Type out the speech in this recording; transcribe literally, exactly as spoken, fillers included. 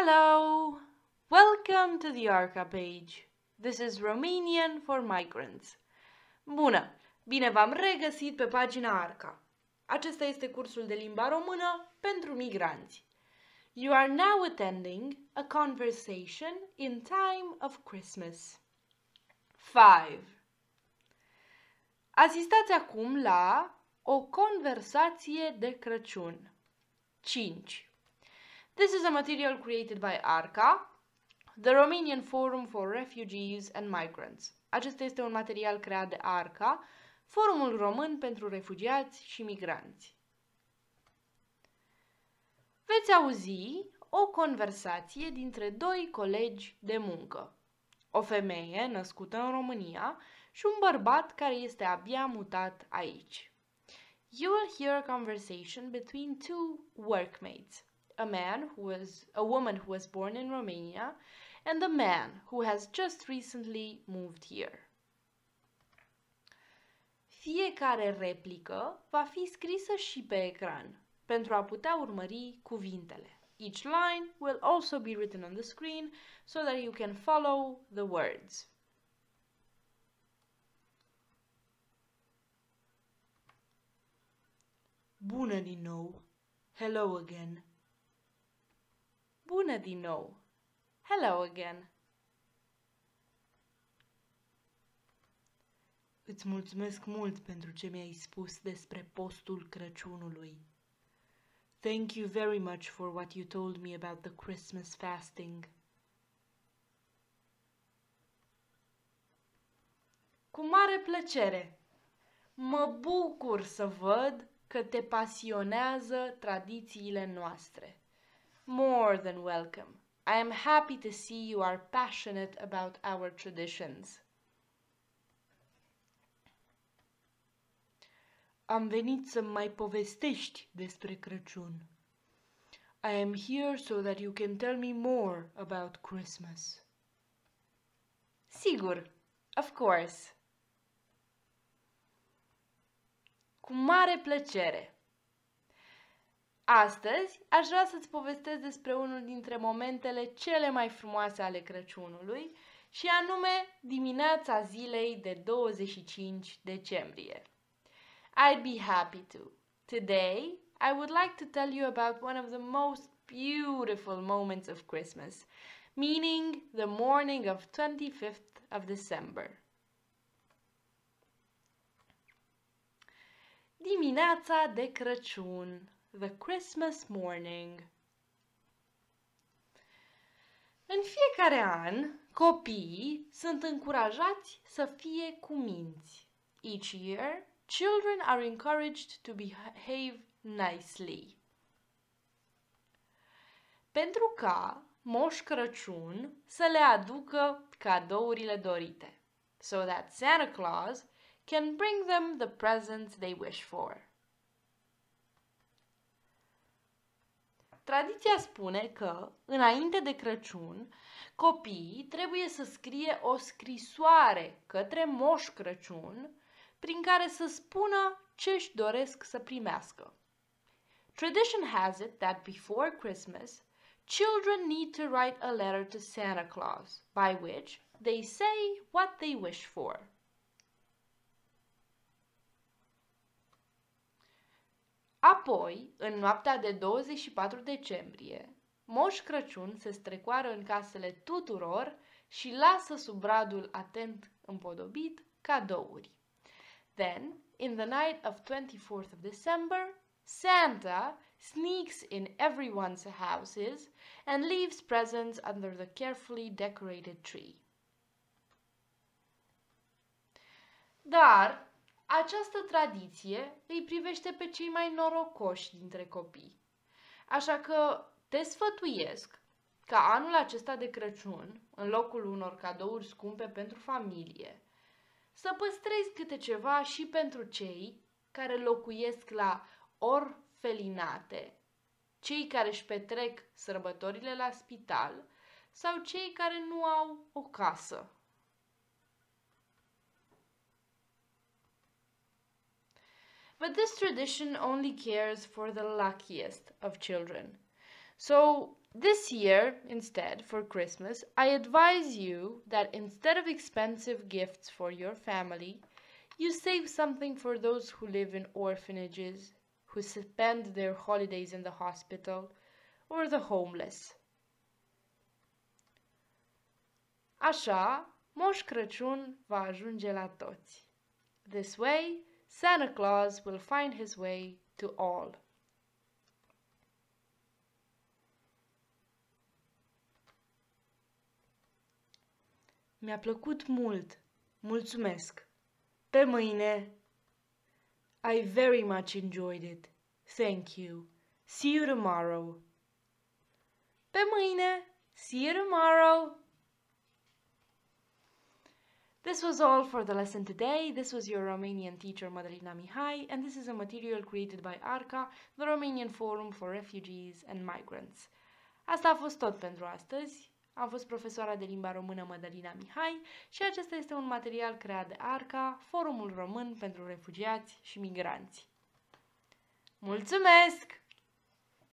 Hello! Welcome to the Arca page. This is Romanian for Migrants. Bună! Bine v-am regăsit pe pagina Arca. Acesta este cursul de limba română pentru migranți. You are now attending a conversation in time of Christmas. five. Asistați acum la o conversație de Crăciun. cinci. This is a material created by Arca, the Romanian Forum for Refugees and Migrants. Acesta este un material creat de Arca, Forumul Român pentru Refugiați și Migranți. Veți auzi o conversație dintre doi colegi de muncă. O femeie născută în România și un bărbat care este abia mutat aici. You will hear a conversation between two workmates. A man who was a woman who was born in Romania and a man who has just recently moved here. Fiecare replică va fi scrisă și pe ecran pentru a putea urmări cuvintele. Each line will also be written on the screen so that you can follow the words. Bună din nou. Hello again. Bună din nou. Hello again. Îți mulțumesc mult pentru ce mi-ai spus despre postul Crăciunului. Thank you very much for what you told me about the Christmas fasting. Cu mare plăcere. Mă bucur să văd că te pasionează tradițiile noastre. More than welcome. I am happy to see you are passionate about our traditions. Am venit să mai povestești despre Crăciun. I am here so that you can tell me more about Christmas. Sigur, of course. Cu mare plăcere. Astăzi aș vrea să-ți povestesc despre unul dintre momentele cele mai frumoase ale Crăciunului și anume dimineața zilei de douăzeci și cinci decembrie. I'd be happy to. Today, I would like to tell you about one of the most beautiful moments of Christmas, meaning the morning of twenty-fifth of December. Dimineața de Crăciun. The Christmas morning. În fiecare an, copiii sunt încurajați să fie cuminți. Each year, children are encouraged to behave nicely. Pentru ca Moș Crăciun să le aducă cadourile dorite, so that Santa Claus can bring them the presents they wish for. Tradiția spune că, înainte de Crăciun, copiii trebuie să scrie o scrisoare către Moș Crăciun prin care să spună ce își doresc să primească. Tradition has it that before Christmas, children need to write a letter to Santa Claus, by which they say what they wish for. Apoi, în noaptea de douăzeci și patru decembrie, Moș Crăciun se strecoară în casele tuturor și lasă sub bradul atent împodobit cadouri. Then, in the night of twenty-fourth of December, Santa sneaks in everyone's houses and leaves presents under the carefully decorated tree. Dar această tradiție îi privește pe cei mai norocoși dintre copii. Așa că te sfătuiesc ca anul acesta de Crăciun, în locul unor cadouri scumpe pentru familie, să păstrezi câte ceva și pentru cei care locuiesc la orfelinate, cei care își petrec sărbătorile la spital sau cei care nu au o casă. But this tradition only cares for the luckiest of children. So This year, instead, for Christmas, I advise you that instead of expensive gifts for your family, you save something for those who live in orphanages, who spend their holidays in the hospital, or the homeless. Așa, Moș Crăciun va ajunge la toți. This way, Santa Claus will find his way to all. Mi-a plăcut mult. Mulțumesc. Pe mâine. I very much enjoyed it. Thank you. See you tomorrow. Pe mâine. See you tomorrow. This was all for the lesson today. This was your Romanian teacher, Madalina Mihai, and this is a material created by ARCA, the Romanian Forum for Refugees and Migrants. Asta a fost tot pentru astăzi. Am fost profesoara de limba română Madalina Mihai și acesta este un material creat de ARCA, Forumul Român pentru Refugiați și Migranți. Mulțumesc!